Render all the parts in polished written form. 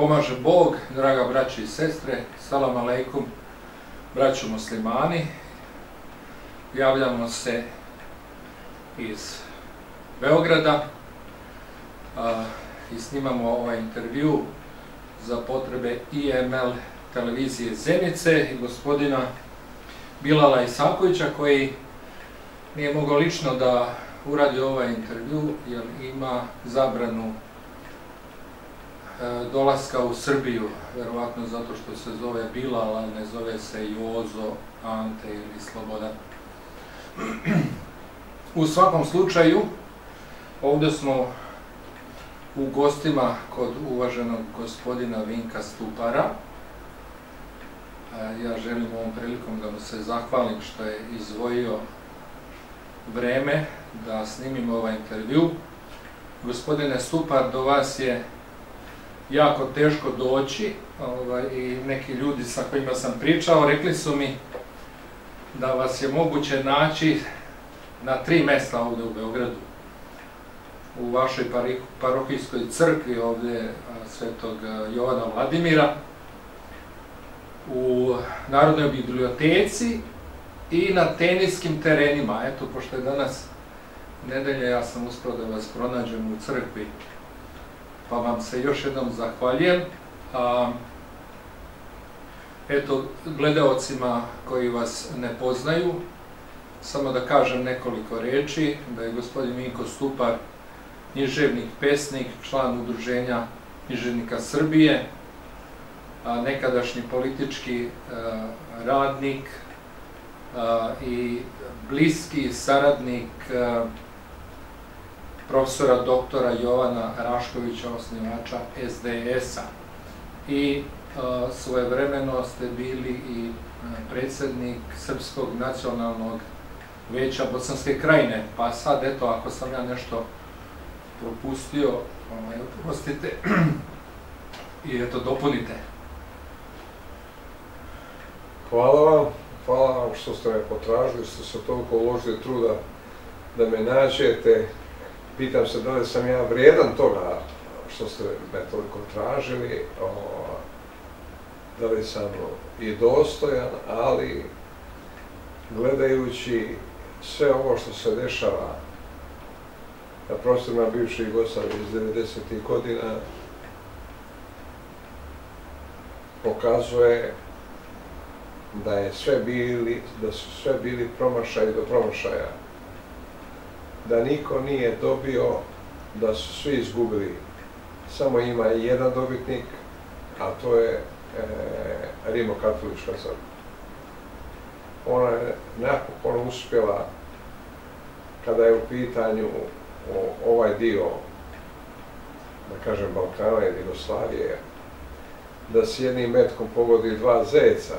pomaže Bog, draga braći i sestre, salam aleikum, braćo muslimani. Javljamo se iz Beograda i snimamo ovaj intervju za potrebe IML televizije Zenice i gospodina Bilala Isakovića, koji nije mogao lično da uradi ovaj intervju jer ima zabranu dolaska u Srbiju, verovatno zato što se zove Bilal, a ne zove se Jozo, Ante ili Slobodan. U svakom slučaju, ovdje smo u gostima kod uvaženog gospodina Vinka Stupara. Ja želim ovom prilikom da mu se zahvalim što je izdvojio vreme da snimimo ovaj intervju. Gospodine Stupar, do vas je jako teško doći i neki ljudi sa kojima sam pričao rekli su mi da vas je moguće naći na 3 mjesta ovdje u Beogradu. U vašoj parohijskoj crkvi ovdje Svetog Jovana Vladimira, u Narodnoj biblioteci i na teniskim terenima. Eto, pošto je danas nedelja, ja sam uspio da vas pronađem u crkvi, pa vam se još jednom zahvaljujem. Eto, gledaocima koji vas ne poznaju, samo da kažem nekoliko reči, da je gospodin Vinko Stupar književnik, pesnik, član Udruženja književnika Srbije, nekadašnji politički radnik i bliski saradnik profesora doktora Jovana Raškovića, osnivača SDS-a. I svojevremeno ste bili i predsjednik Srpskog nacionalnog veća Bosanske Krajine. Pa sad, eto, ako sam ja nešto propustio, oprostite i eto, dopunite. Hvala vam što ste me potražili, što ste toliko uložili truda da me nađete. Pitam se da li sam ja vrijedan toga što ste me toliko tražili, da li sam i dostojan, ali gledajući sve ovo što se dešava na prostorima bivše Jugoslavije iz 90. godina, pokazuje da su sve bili promašaji do promašaja, da niko nije dobio, da su svi izgubili. Samo ima jedan dobitnik, a to je Rimokatolička crkva. Ona je napokon uspjela, kada je u pitanju ovaj dio, da kažem, Balkana ili Jugoslavije, da s jednim metkom pogodi 2 zeca.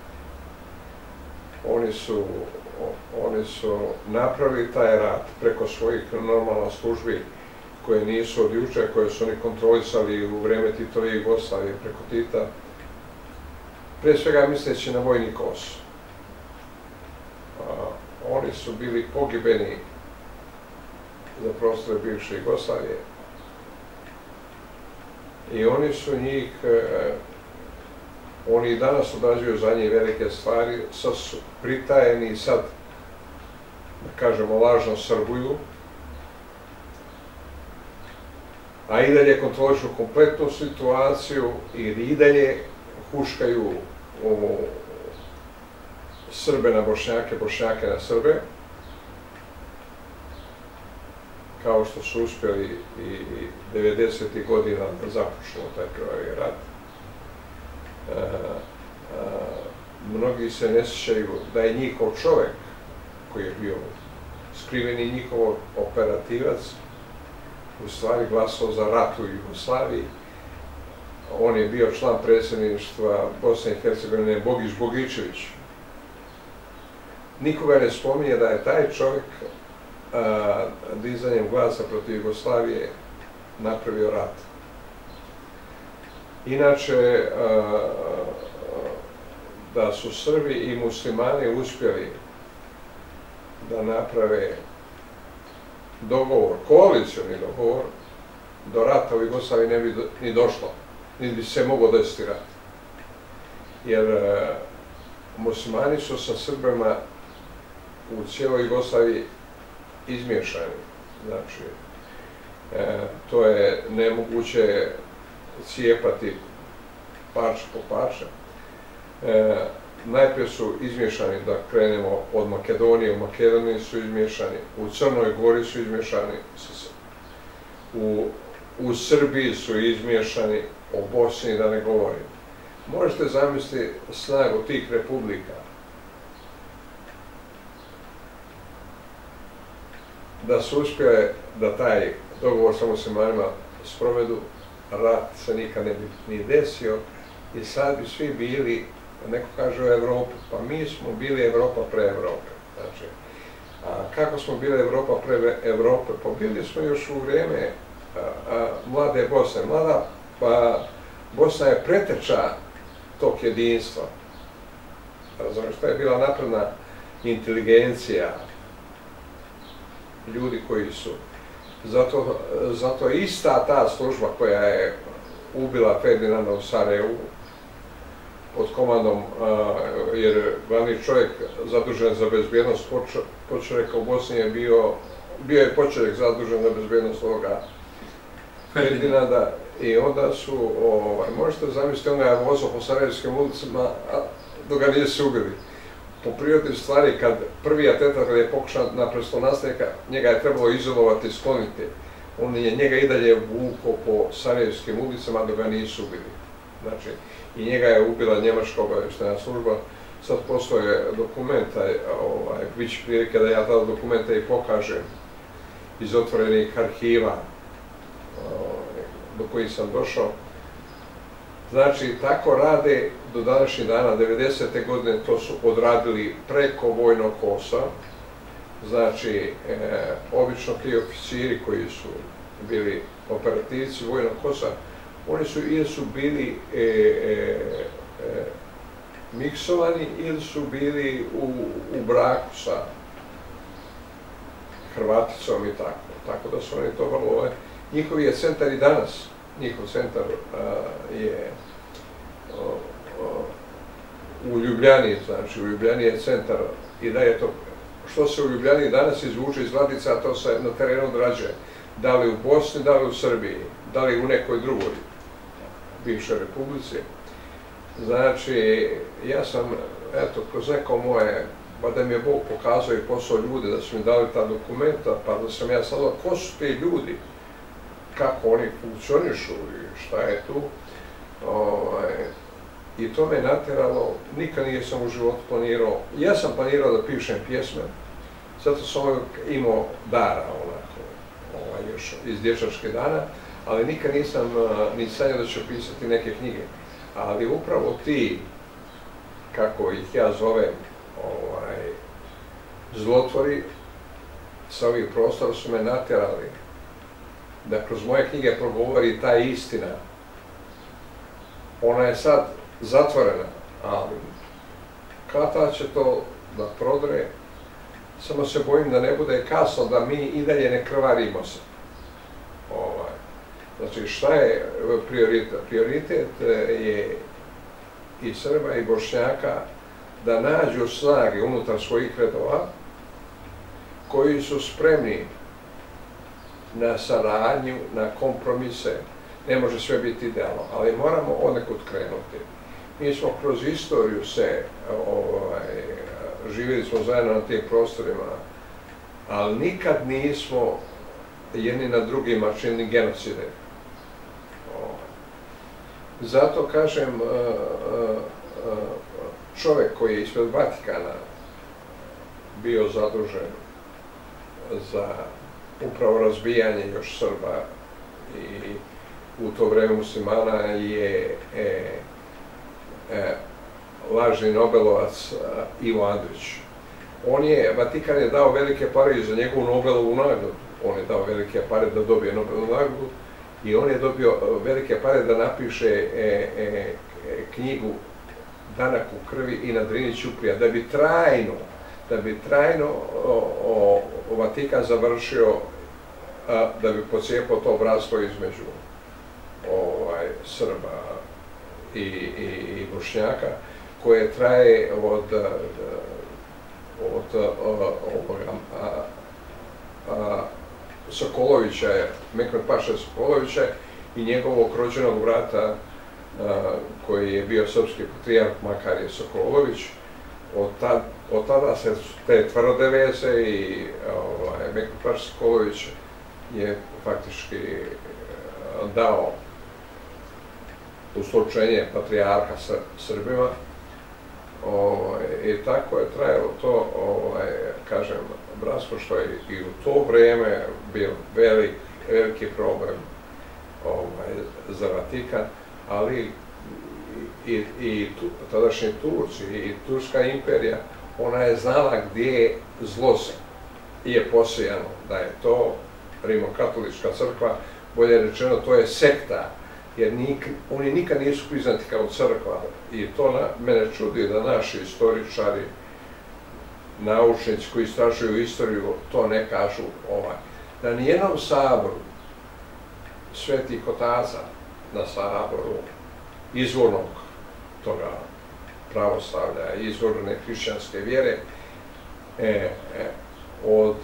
Oni su napravili taj rat preko svojih normalnih službi koje nisu od juče, koje su oni kontrolisali u vreme Titove Jugoslavije preko Tita, pre svega misleći na vojni kos. Oni su bili pogibeni za prostore bivše Jugoslavije i oni su njih, oni i danas odrađuju za njih velike stvari, sad su pritajeni i sad, da kažemo, lažno srbuju, a i dalje kontrolišu kompletnu situaciju i dalje huškaju Srbe na Bošnjake, Bošnjake na Srbe, kao što su uspjeli i 90. godina da započnu taj krvavi rat. Mnogi se ne sjećaju da je njihov čovjek, koji je bio skriveni njihov operativac, u stvari glasao za rat u Jugoslaviji. On je bio član predsjedništva Bosne i Hercegovine, Bogić Bogičević. Nikoga ne spominje da je taj čovjek dizanjem glasa protiv Jugoslavije napravio rat. Inače, da su Srbi i muslimani uspjeli da naprave dogovor, koalicioni dogovor, do rata u Jugoslaviji ne bi ni došlo. niti bi se moglo desiti rat. Jer muslimani su sa Srbima u cijeloj Jugoslaviji izmiješani. Znači, to je nemoguće cijepati parče po parče. Najprije su izmiješani, da krenemo od Makedonije, u Makedoniji su izmiješani, u Crnoj Gori su izmiješani, u Srbiji su izmiješani, o Bosni da ne govorim. Možete zamisliti snagu tih republika da su uspjele da taj dogovor sa muslimanima sprovedu, rat se nikad ne bi ni desio i sad bi svi bili, neko kaže u Evropi, pa mi smo bili Evropa pre Evrope. Znači, a kako smo bili Evropa pre Evrope? Pa bili smo još u vrijeme mlade Bosne. Mlada Bosna je preteča tog jedinstva. Razumiješ, to je bila napredna inteligencija, ljudi koji su. Zato ista ta služba koja je ubila Ferdinanda u Sarajevu pod komandom, jer glavni čovjek zadužen za bezbjednost počelnika u Bosni je bio je počeljek zadužen za bezbjednost ovoga Ferdinanda i onda su, možete zamisliti, on ga je vozao po sarajevskim ulicama dok ga nisu ubili. Po prirodi stvari, kad prvi atentat kada je pokušao na prestolonaslednika, njega je trebalo izolovati, skloniti. On je njega i dalje vukao po sarajevskim ulicama dok ga nisu ubili. Znači, i njega je ubila njemačka obavještajna služba. Sad postoje dokumenta, bit će prilike da ja ta dokumenta i pokažem iz otvorenih arhiva do kojih sam došao. Znači, tako rade do današnjih dana. 90. godine to su odradili preko vojnog KOS-a. Znači, obično ti oficiri koji su bili operativci vojnog KOS-a, oni su ili su bili miksovani ili su bili u braku sa Hrvaticom i tako. Tako da su oni to vrlo... Njihov je centar i danas. Njihov centar je u Ljubljani, znači u Ljubljani je centar i da je to, što se u Ljubljani danas izvuče iz ladice, a to se na terenu odrađuje, da li u Bosni, da li u Srbiji, da li u nekoj drugoj bivšoj republici. Znači, ja sam, eto, kroz neko moje, pa da mi je Bog pokazao i poslao ljude, da su mi dali ta dokumenta, pa da sam ja sadao, ko su ti ljudi, kako oni funkcionišu i šta je tu. I to me natjeralo, nikad nisam u životu planirao. Ja sam planirao da pišem pjesme, zato sam imao dara, još iz dječačke dana, ali nikad nisam ni sanjao da ću pisati neke knjige. Ali upravo ti, kako ih ja zovem, zlotvori sa ovih prostora su me natjerali da kroz moje knjige progovori ta istina. Ona je sad zatvorena, ali kada će to da prodre, samo se bojim da ne bude kasno, da mi i dalje ne krvarimo se. Znači, šta je prioritet? Prioritet je i Srba i Bošnjaka da nađu snage unutar svojih redova koji su spremni na saradnju, na kompromise. Ne može sve biti idealno, ali moramo odnekud krenuti. Mi smo kroz istoriju živjeli smo zajedno na tim prostorima, ali nikad nismo jedni na drugima činili genocide. Zato kažem, čovjek koji je ispred Vatikana bio zadužen za upravo razbijanje još Srba i u to vreme muslimana je lažni Nobelovac Ivo Andrić. Vatikan je dao velike pare i za njegovu Nobelovu nagradu. On je dao velike pare da dobije Nobelovu nagradu i on je dobio velike pare da napiše knjigu Danak u krvi i na Drini ćuprija, da bi trajno Vatikan završio, da bi pocijepao to bratstvo između Srba, i Bošnjaka, koje traje od Sokolovića, Mehmed Paše Sokolovića i njegovog rođenog brata koji je bio srpski patrijarh Makarije Sokolović. Od tada se te tvrde veze i Mehmed Paše Sokolović je faktički dao uslučenje patrijarha Srbima i tako je trajalo to, kažem, bratstvo, što je i u to vrijeme bio veliki problem za Vatikan, ali i tadašnji Turci i Turska imperija, ona je znala gdje zlo je posijano, da je to Rimokatolička crkva, bolje rečeno, to je sekta, jer oni nikad nisu priznati kao crkva i to mene čudi da naši istoričari, naučnici koji istražuju istoriju, to ne kažu. Na nijednom saboru svetih otaca, na saboru izvornog toga pravoslavlja, izvorne hrišćanske vjere, od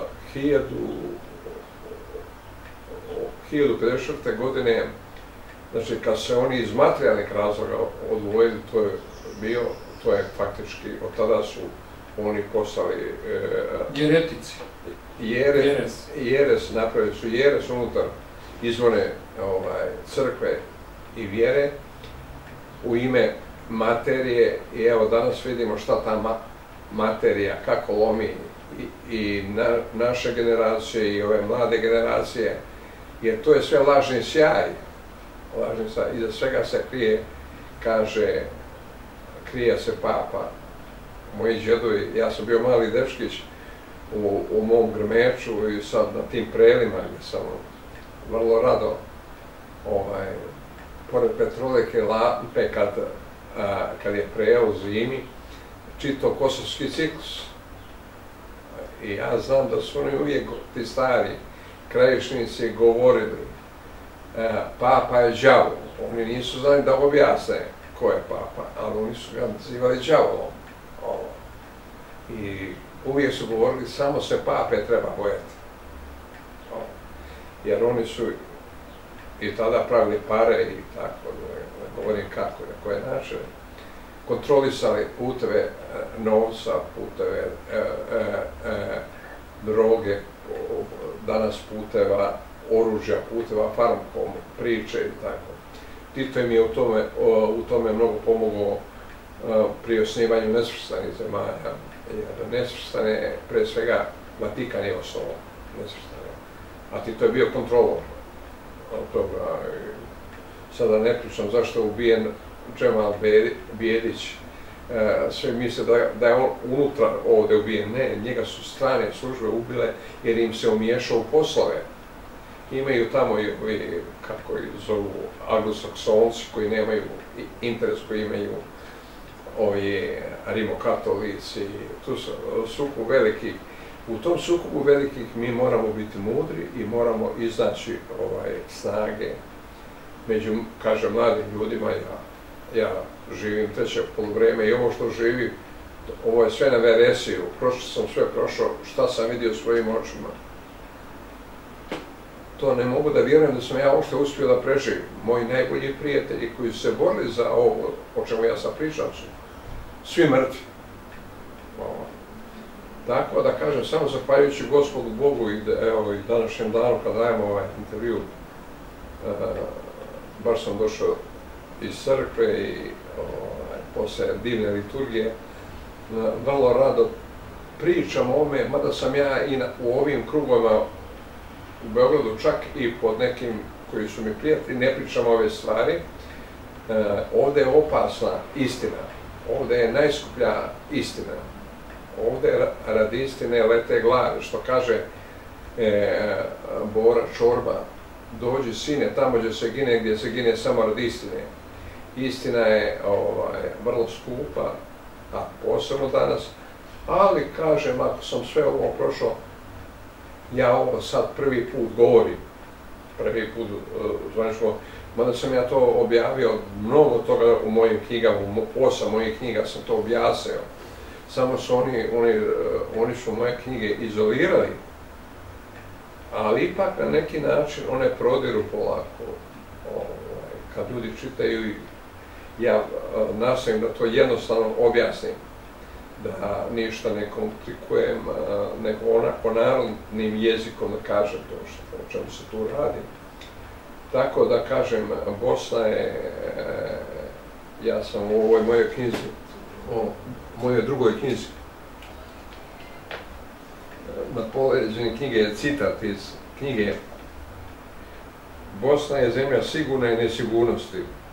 1054. godine, znači kad se oni iz materijalnih razloga odvojili, to je faktički, od tada su oni postali jeretici. Jeres, napravili su jeres unutar izvorne crkve i vjere u ime materije i evo danas vidimo šta ta materija, kako lomi i naše generacije i ove mlade generacije, jer to je sve lažni sjaj. Iza svega se krije se papa. Moji džedovi, ja sam bio mali dečkić u mom Grmeču i sad na tim prelima gdje sam vrlo rado pored Petroleke lampe kad je preo u zimi čitao Kosovski ciklus. I ja znam da su oni uvijek ti stari krajišnici govorili papa je đavo. Oni nisu znali da objasne ko je papa, ali oni su ga nazivali đavolom. I uvijek su govorili samo se pape treba bojati. Jer oni su i tada pravili pare i tako, ne govorim kako, na koje način, kontrolisali puteve novca, puteve droge, danas puteva oružja, puteva farmakom, priče i tako. Tito im je u tome mnogo pomogao pri osnivanju nesvrstanih zemalja, jer nesvrstane, pre svega, Vatikan je osnovao nesvrstane, a Tito je bio kontrolor toga. Sada ne pričam zašto je ubijen Džemal Bijedić, sve misle da je on unutra ovdje ubijen. Ne, njega su strane službe ubile jer im se umiješao u poslove. Imaju tamo i ovi, kako ih zovu, anglosaksonci koji nemaju interes, koji imaju ovi rimokatolici. Tu su sukob veliki. U tom sukobu velikih mi moramo biti mudri i moramo iznaći snage među, kažem, mladim ljudima. Ja živim treće poluvreme i ovo što živi, ovo je sve na veresiju. Sam sve prošao, šta sam vidio svojim očima. To ne mogu da vjerujem da sam ja uopšte uspio da preživim. Moji najbolji prijatelji koji su se borili za ovo, o čemu ja sam pričao, su svi mrtvi. Tako da kažem, samo zahvaljujući Gospodu Bogu i današnjem danu kad dajemo ovaj intervju, baš sam došao iz crkve i posle divne liturgije, vrlo rado pričam o ovome, mada sam ja i u ovim krugovima u Beogradu, čak i pod nekim koji su mi prijatelji, ne pričam ove stvari. Ovde je opasna istina, ovde je najskuplja istina. Ovde radi istine lete glave, što kaže Bora Čorba, dođi sine tamo gdje se gine samo radi istine. Istina je vrlo skupa, a posebno danas, ali kažem, ako sam sve ovo prošao, ja ovo sad prvi put govorim, prvi put zvanično, mada sam ja to objavio, mnogo toga u mojim knjigama, 8 mojih knjiga sam to objasnio. Samo su oni su moje knjige izolirali, ali ipak na neki način one prodiru polako. Kad ljudi čitaju, ja nastojim da to jednostavno objasnim, da ništa ne komplikujem, nego onako narodnim jezikom da kažem to o čemu se tu radi. Tako da kažem, Bosna je, ja sam u ovoj mojoj knjizi, mojoj drugoj knjizi, na poleđeni knjige je citat iz knjige: Bosna je zemlja sigurne nesigurnosti.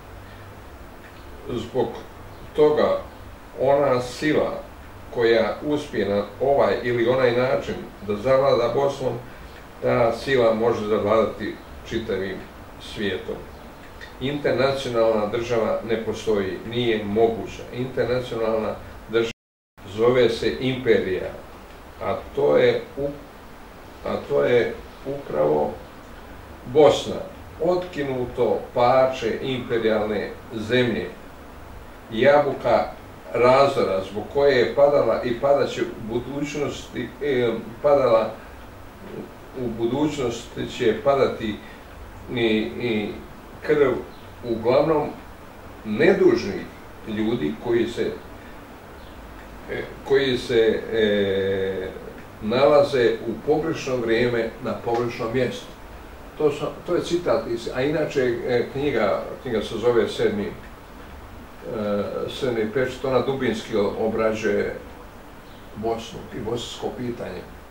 Zbog toga ona sila koja uspije na ovaj ili onaj način da zavlada Bosnom, ta sila može zavladati čitavim svijetom. Internacionalna država ne postoji, nije moguća. Internacionalna država zove se imperija, a to je upravo Bosna, otkinuto parče imperijalne zemlje, jabuka razdora zbog koje je padala i padaće u budućnosti, u budućnosti će padati i krv uglavnom nedužnih ljudi koji se nalaze u pogrešno vrijeme na pogrešnom mjestu. To je citat, a inače knjiga se zove Sedmi pečat, ona dubinski obrađuje Bosnu i bosansko pitanje.